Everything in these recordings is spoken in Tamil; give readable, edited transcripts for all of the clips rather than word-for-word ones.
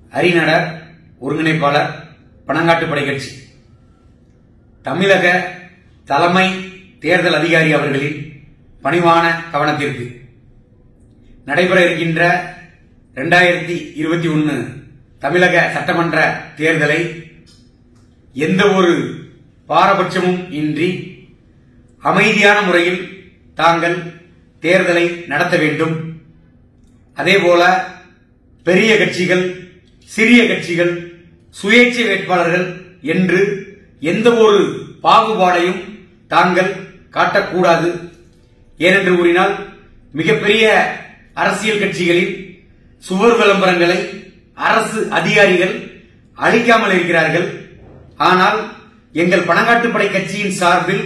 அறிநடர் ஒருங்கிணைப்பாளர் பனங்காட்டுப்படை கட்சி தமிழக தலைமை தேர்தல் அதிகாரி அவர்களின் பணிவான கவனத்திற்கு நடைபெற இருக்கின்ற 2021 தமிழக சட்டமன்ற தேர்தலை எந்த ஒரு பாரபட்சமும் இன்றி அமைதியான முறையில் தாங்கள் தேர்தலை நடத்த வேண்டும். அதேபோல பெரிய கட்சிகள், சிறிய கட்சிகள், சுயேட்சை வேட்பாளர்கள் என்று எந்த ஒரு பாகுபாடையும் தாங்கள் காட்டக்கூடாது. ஏனென்று கூறினால் மிகப்பெரிய அரசியல் கட்சிகளில் சுவர் விளம்பரங்களை அரசு அதிகாரிகள் அளிக்காமல் இருக்கிறார்கள். ஆனால் எங்கள் பனங்காட்டுப்படை கட்சியின் சார்பில்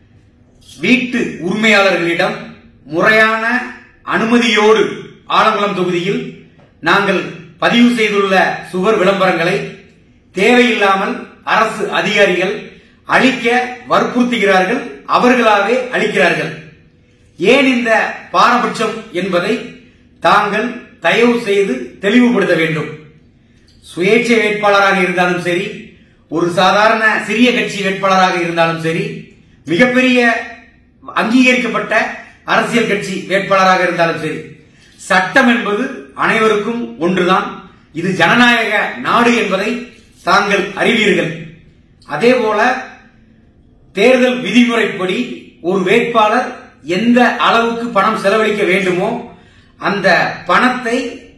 வீட்டு உரிமையாளர்களிடம் முறையான அனுமதியோடு ஆலங்குளம் தொகுதியில் நாங்கள் பதிவு செய்துள்ள சுவர் விளம்பரங்களை தேவையில்லாமல் அரசு அதிகாரிகள் அளிக்க வற்புறுத்துகிறார்கள், அவர்களாவே அளிக்கிறார்கள். ஏன் இந்த பாரபட்சம் என்பதை தாங்கள் தயவு செய்து தெளிவுபடுத்த வேண்டும். சுயேட்சை வேட்பாளராக இருந்தாலும் சரி, ஒரு சாதாரண சிறிய கட்சி வேட்பாளராக இருந்தாலும் சரி, மிகப்பெரிய அங்கீகரிக்கப்பட்ட அரசியல் கட்சி வேட்பாளராக இருந்தாலும் சரி, சட்டம் என்பது அனைவருக்கும் ஒன்றுதான். இது ஜனநாயக நாடு என்பதை தாங்கள் அறிவீர்கள். அதேபோல தேர்தல் விதிமுறைப்படி ஒரு வேட்பாளர் எந்த அளவுக்கு பணம் செலவழிக்க வேண்டுமோ அந்த பணத்தை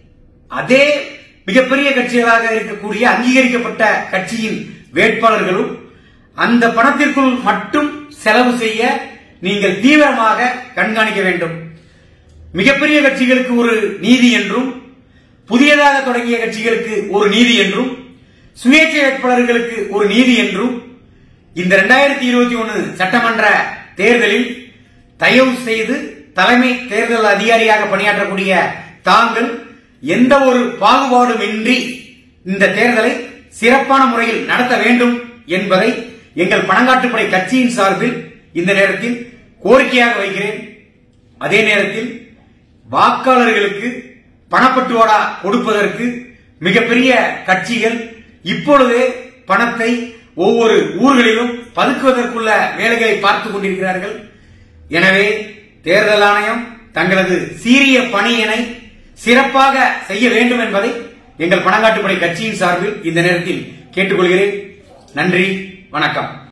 அதே மிகப்பெரிய கட்சிகளாக இருக்கக்கூடிய அங்கீகரிக்கப்பட்ட கட்சியின் வேட்பாளர்களும் அந்த பணத்திற்குள் மட்டும் செலவு செய்ய நீங்கள் தீவிரமாக கண்காணிக்க வேண்டும். மிகப்பெரிய கட்சிகளுக்கு ஒரு நீதி என்றும், புதியதாக தொடங்கிய கட்சிகளுக்கு ஒரு நீதி என்றும், சுயேட்சை வேட்பாளர்களுக்கு ஒரு நீதி என்றும் இந்த 2021 சட்டமன்ற தேர்தலில் தயவு செய்து தலைமை தேர்தல் அதிகாரியாக பணியாற்றக்கூடிய தாங்கள் எந்த ஒரு பாகுபாடும் இன்றி இந்த தேர்தலை சிறப்பான முறையில் நடத்த வேண்டும் என்பதை எங்கள் பனங்காட்டுப்படை கட்சியின் சார்பில் இந்த நேரத்தில் கோரிக்கையாக வைக்கிறேன். அதே நேரத்தில் வாக்காளர்களுக்கு பணப்பட்டுவாடா கொடுப்பதற்கு மிகப்பெரிய கட்சிகள் இப்பொழுதே பணத்தை ஒவ்வொரு ஊர்களிலும் பதுக்குவதற்குள்ள வேலைகளை பார்த்துக் கொண்டிருக்கிறார்கள். எனவே தேர்தல் ஆணையம் தங்களது சீரிய பணியினை சிறப்பாக செய்ய வேண்டும் என்பதை எங்கள் பனங்காட்டுப்படை கட்சியின் சார்பில் இந்த நேரத்தில் கேட்டுக்கொள்கிறேன். நன்றி, வணக்கம்.